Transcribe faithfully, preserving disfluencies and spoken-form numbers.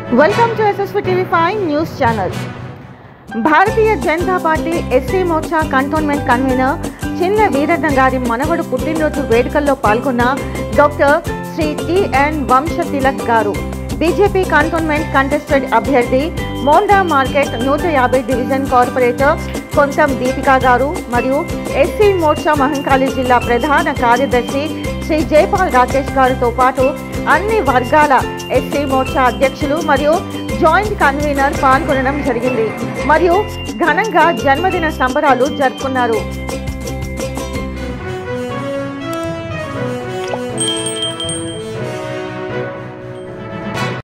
Welcome to SSV TV five news channel. Bharatiya Janata Party SC Morcha cantonment convener Chinna Veeranna గారి మనవడు పుట్టినరోజు వేడుకల్లో పాల్గొన్న డాక్టర్ శ్రీ టిఎన్ వంశ తిలక్ గారు, బీజేపీ కంటోన్మెంట్ కంటెస్టెడ్ అభ్యర్థి మోండా మార్కెట్ నూట యాభై డివిజన్ కార్పొరేటర్ కొంతం దీపికా గారు మరియు ఎస్సీ మోర్చా మహంకాళి జిల్లా ప్రధాన కార్యదర్శి శ్రీ జైపాల్ రాకేష్ గారితో పాటు అన్ని వర్గాల ఎస్సీ మోర్చా అధ్యక్షులు మరియు జాయింట్ కన్వీనర్ పాల్గొనడం జరిగింది మరియు ఘనంగా జన్మదిన సంబరాలు జరుపుకున్నారు.